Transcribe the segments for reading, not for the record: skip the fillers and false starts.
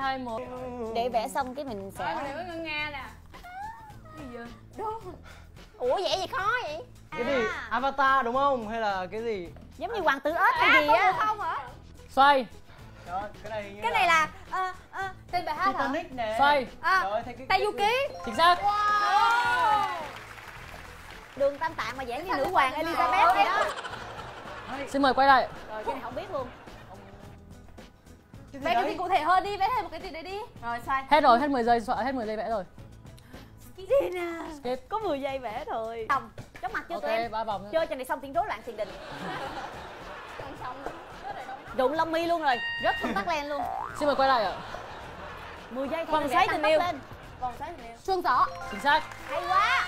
2, 1. Để vẽ xong cái mình sẽ. Để với Ngân Nga nè. Cái gì vậy? Đó. Ủa vẽ gì khó vậy? Cái gì? Avatar đúng không? Hay là cái gì? Giống như hoàng tử ếch hay gì á? Không hả? Xoay. Đó, cái này hình như Cái này là tên bài hát hả? Titanic nè. Xoay. Rồi, thấy cái Tayuki. Chính xác. Đường Tam Tạng mà vẽ như nữ hoàng Elizabeth vậy đó. Xin mời quay lại. Rồi cái này không biết luôn. Vẽ cái gì cụ thể hơn đi, vẽ thêm một cái gì đấy đi. Rồi xoay. Hết rồi, hết 10 giây, hết 10 giây vẽ rồi. Gì nè? Skip. Có 10 giây vẽ thôi. Xong, chóng mặt chưa tụi em? Ok, 3 vòng. Chơi cho này xong tiếng rối loạn tiền đình. Xong. Rụng lông mi luôn rồi, rớt xuống tắt len luôn. Xin mời quay lại ạ. 10 giây thôi. Vòng vẽ xoáy tăng tình tốc yêu. lên. Vòng xoáy tình yêu. Chuông gió. Chính xác. Hay quá.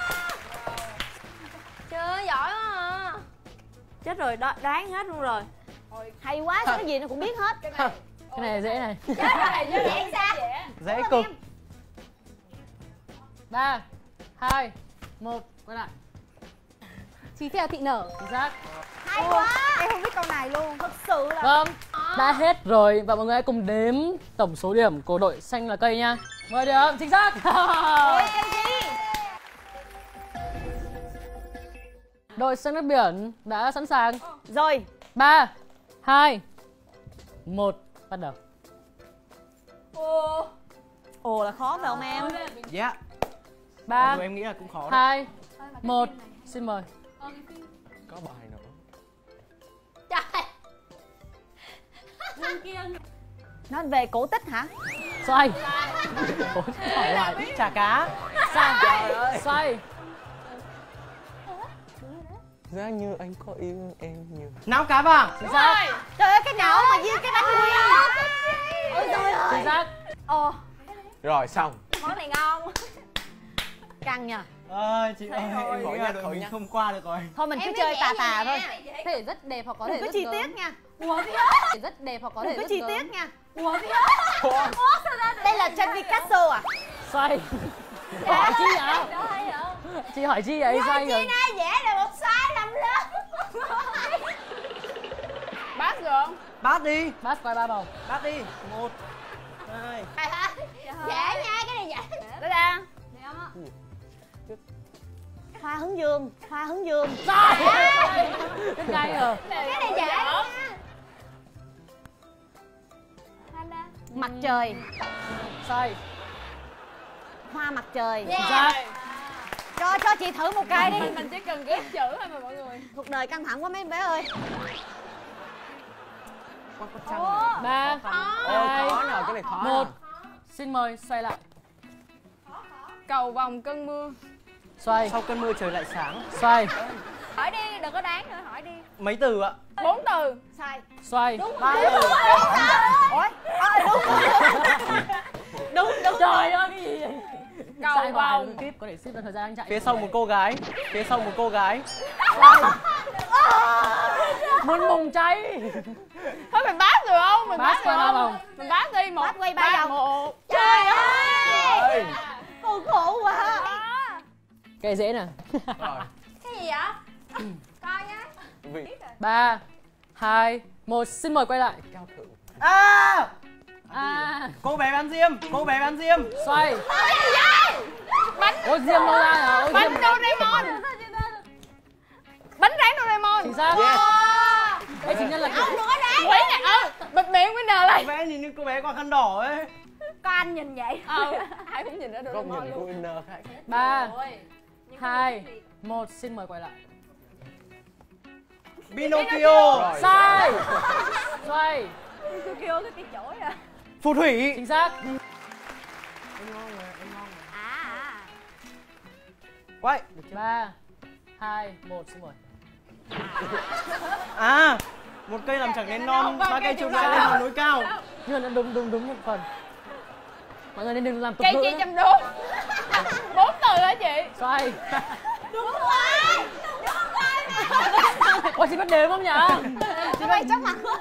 Trời giỏi quá à. Chết rồi, đoán hết luôn rồi. Hay quá, sao cái gì nó cũng biết hết. Cái này dễ này. Dễ sao? dễ cực. 3, 2, 1, quay lại. Chí theo thị nở. Chính xác. Hay quá. Em không biết câu này luôn. Thật sự là. Vâng, đã hết rồi và mọi người hãy cùng đếm tổng số điểm của đội xanh là cây nha. 10 điểm, chính xác. Đội xanh nước biển đã sẵn sàng. Rồi. 3, 2, 1, bắt đầu. Ồ là khó phải không em? Dạ. 3, Dù em nghĩ là cũng khó đấy. 2, 1, xin mời. Có bài nữa. Trời. Nói về cổ tích hả? Xoay. Hỏi lại chả cá. Xoay. Xoay. Giá như anh có yêu em nhiều. Não cá vàng. Chính xác. Trời ơi cái não mà với cái bánh quy. Ôi trời ơi. Chính xác. Ồ, Rồi xong. món này ngon. Căng nha. Ơi chị ơi, em khỏi nghĩ nha, là đội khỏi mình nha. không qua được rồi. Thôi mình cứ chơi tà tà thôi. Có thể rất đẹp hoặc có thể Đừng có rất chi gớm. tiết nha. Rất đẹp hoặc có Đừng thể có rất chi gớm. tiết nha. Ủa? Đây là trên Picasso à? Xoay. Hỏi chi vậy? Chị hỏi chi vậy? Xoay rồi. Ai vẽ là một sai lầm lớn. Bát rồi không? Bát đi. Bát quay 3 vòng. Bát đi. 1, 2. Dễ nha, cái này dễ. Đây ra. Hoa hướng dương, hoa hướng dương. Sai. Biết ngay rồi. Cái này dễ nha. Mặt trời, Xoay. hoa mặt trời. Chính xác. Cho chị thử một cái đi. Mình chỉ cần ghép chữ thôi mà mọi người. Cuộc đời căng thẳng quá mấy bé ơi. Con trăng. 3, Ôi 2, khó nào, cái này khó 1. nào. Xin mời xoay lại. Cầu vồng cơn mưa. Xoay. Sau cơn mưa trời lại sáng. Xoay. Hỏi đi, đừng có đoán nữa, hỏi đi. Mấy từ ạ? 4 từ. Sai. Xoay. 3 từ. Ôi, đúng. Đúng. Trời ơi cái gì vậy? Cầu Sai hoài vồng. luôn. Tiếp có thể ship được thời gian anh chạy. Phía sau một cô gái. Phía sau một cô gái. Muốn bùng cháy. Thôi mình bát rồi không? Mình Bát bát qua rồi 3 không? vòng. Mình bát đi, một. Bát quay 3 vòng. Một. Trời ơi. Ơi. Cô khổ quá. Cái dễ nè. Rồi. Cái gì vậy? Coi nhá. Vị 3, 2, 1. Xin mời quay lại. cao thượng. À! Cô bé bán diêm. Cô bé bán diêm. Xoay. Ôi diêm đâu ra hả? Ôi Bánh diêm. Doraemon. Bánh rán Doraemon. Chính xác. Đây chính nhân là Quỷ này, bịt miệng winner Cô lại. bé nhìn như cô bé qua khăn đỏ ấy. Có anh nhìn vậy. Ai cũng nhìn ra Góc Doraemon nhìn luôn. của winner khác. 3, 2, 1. Xin mời quay lại. Pinocchio. Rồi. Sai. Xoay. Kêu cái chổi à. Phù thủy. Chính xác. À. Quay. 3, 2, 1. Xin mời. À, một cây làm chẳng nên non, ba cây trồng lại lên một núi cao. Nhưng mà đúng một phần. Mọi người nên đừng làm tục Cây ngữ chi nữa. chăm đốt. 4 từ hả chị? Xoay. Đúng rồi. Ôi chị biết đếm không nhỉ? Chị bay chóng mặt quá.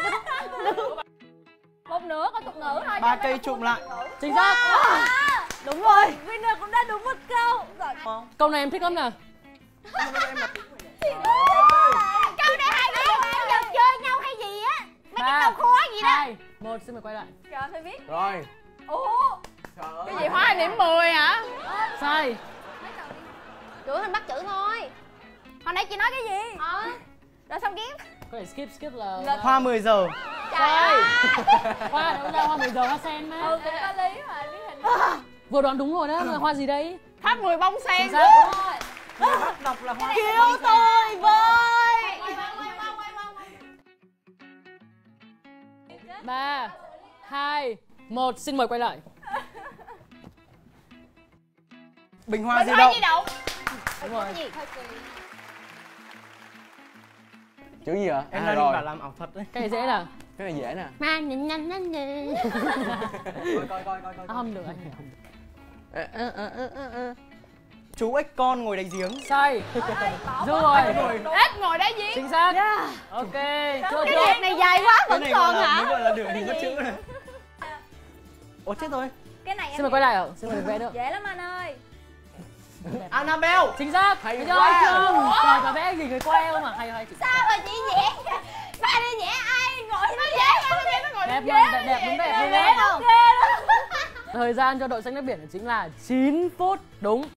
Một nửa có tục ngữ thôi. Ba cây trụm lại. Chính xác. Đúng rồi. Winner cũng đã đúng một câu. Rồi. Câu này em thích lắm nè. Câu này hay lắm. Em giờ chơi nhau hay gì á? Mấy cái Ba, câu khó gì đó. 2, 1. Xin mời quay lại. Trời ơi, biết. Rồi. Ủa Trời cái ơi. gì hóa 2 điểm 10 hả? Sai. Chữ thành bắt chữ thôi. Hồi nãy chị nói cái gì? Rồi xong tiếp. Có thể skip là Hoa 10 giờ. sai. Hoa đâu ra hoa 10 giờ hoa sen Ừ mà. cũng có lý mà lý hình. Vừa đoán đúng rồi đó, là hoa gì đấy? Tháp 10 bông sen. Chính xác. Bắt đọc là hoa. Yêu tôi với. 3 2 1 xin mời quay lại. Bình hoa Mình di thôi động. di động. Đúng rồi. Cái gì? Chữ gì hả? Em À, đang rồi. bảo làm ảo thuật đấy. Cái này dễ nào? Cái này dễ nè. Coi. Không được anh. Chú ếch con ngồi đáy giếng. Sai. Đúng rồi. Ếch ngồi đáy giếng. Chính xác. Ok. Chưa Cái chưa. việc này dài quá Cái vẫn này còn gọi là hả? mới gọi là được thì mất chữ này. Ủa chết rồi. Cái này em Xin mời quay lại ạ. Xin mời được vẽ nữa. dễ lắm anh ơi. Annabelle. Chính xác. Hay Thấy quá. chưa? Trời trời vẽ gì người quay không mà hay hay chị. Sao mà chị vẽ? Ba đi vẽ ai ngồi nó vẽ Nó ngồi Đẹp đáy luôn, giếng. đẹp đúng đẹp luôn vẽ đấy. ok lắm. Thời gian cho đội xanh nước biển chính là 9 phút đúng.